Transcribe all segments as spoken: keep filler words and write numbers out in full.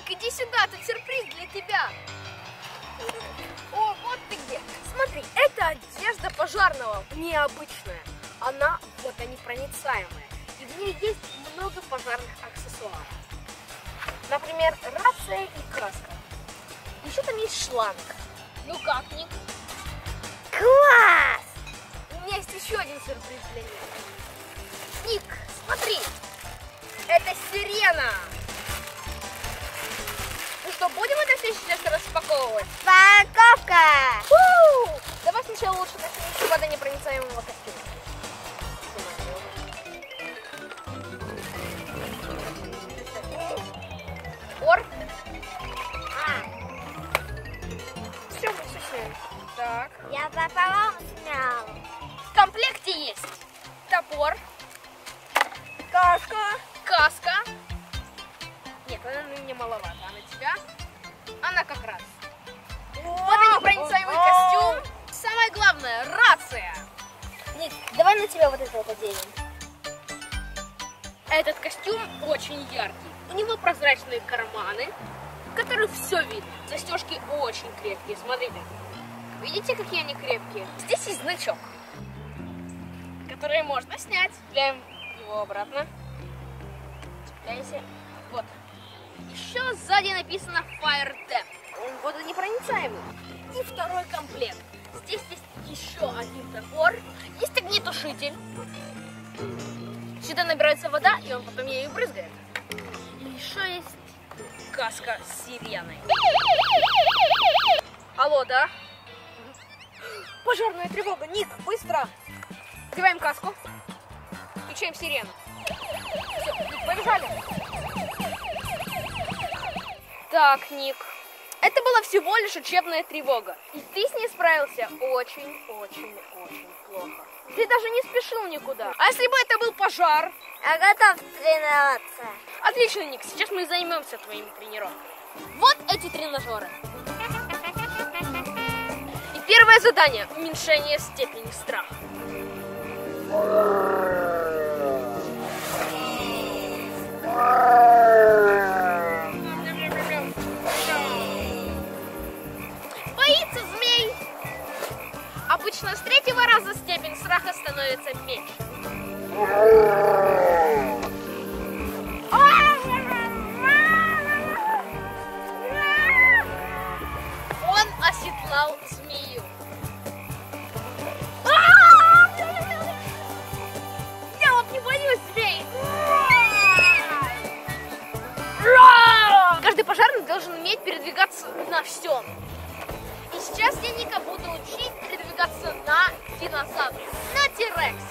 Ник, иди сюда, тут сюрприз для тебя. О, вот ты где. Смотри, это одежда пожарного, необычная. Она водонепроницаемая. И в ней есть много пожарных аксессуаров. Например, рация и краска. Еще там есть шланг. Ну как, Ник? Класс! У меня есть еще один сюрприз для Ника. Ник, смотри, это сирена. Ну что, будем это все сейчас распаковывать? Парковка! Фу! Давай сначала лучше начнем с водонепроницаемого костюма. Ор. А, Все, мы все сняли. Так. я пополам снял. В комплекте есть топор, Кошка. каска. Нет, она на меня маловато, а на тебя она как раз. Водонепроницаемый костюм. Самое главное, рация. Ник, давай на тебя вот это вот оденем. Этот костюм очень яркий. У него прозрачные карманы, в которых все видно. Застежки очень крепкие. Смотрите. Видите, какие они крепкие? Здесь есть значок, который можно снять. Цепляем его обратно. Цепляйся. Вот. Еще сзади написано Fire Tap. Он водонепроницаемый. И второй комплект. Здесь есть еще один топор. Есть огнетушитель. Сюда набирается вода, и он потом ею брызгает. И еще есть каска с сиреной. Алло, да? Пожарная тревога. Ник, быстро! Одеваем каску. Включаем сирену. Все, Ник, побежали. Так, Ник. Это была всего лишь учебная тревога. И ты с ней справился очень-очень-очень плохо. Ты даже не спешил никуда. А если бы это был пожар? Я готов тренироваться. Отлично, Ник. Сейчас мы займемся твоими тренировками. Вот эти тренажеры. И первое задание – уменьшение степени страха. Боится змей. Обычно с третьего раза степень страха становится меньше. Он оседлал змею. Я вот не боюсь змей. Каждый пожарный должен уметь передвигаться на всем. И сейчас я Ника буду учить передвигаться на динозавре, на T-Rex.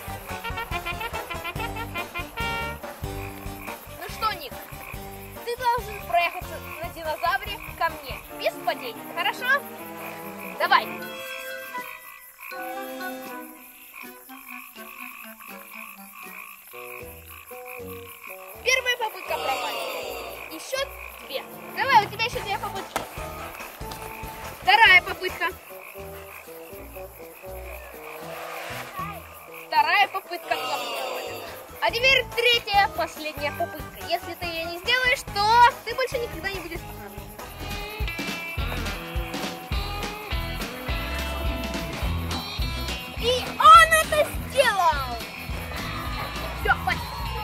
Ну что, Ник, ты должен проехаться на динозавре ко мне, без падений, хорошо? Давай. Первая попытка провалена. Еще две. Давай, у тебя еще две попытки. Вторая попытка. Вторая попытка тоже провалена. А теперь третья, последняя попытка. Если ты ее не сделаешь, то ты больше никогда не будешь пожарным. И он это сделал! Все, хватит.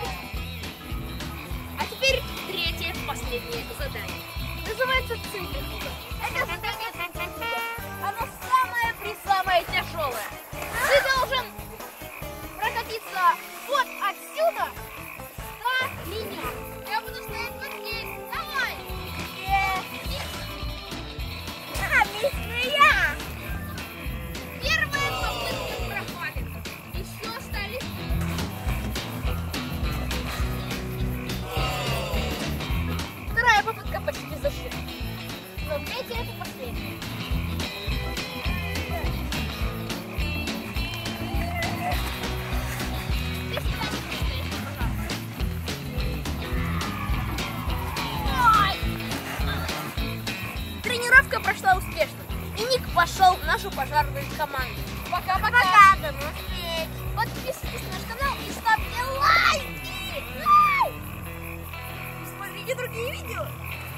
А теперь третье, последнее задание. Называется центрифуга. Это задание центрифуга. Оно самое-пресамое тяжелое. Ты должен прокатиться вот отсюда до линии. Я буду стоять вот здесь. Давай! А, быстрее! Первая попытка провалена. Еще остались. Вторая попытка почти зашла. Но третья это последняя. Ты всегда не стоишь, пожалуйста. Ой! Тренировка прошла успешно. И Ник пошел в нашу пожарную команду. Пока-пока. Пока, до новых встреч. Подписывайтесь на наш канал и ставьте лайки. Смотрите другие видео.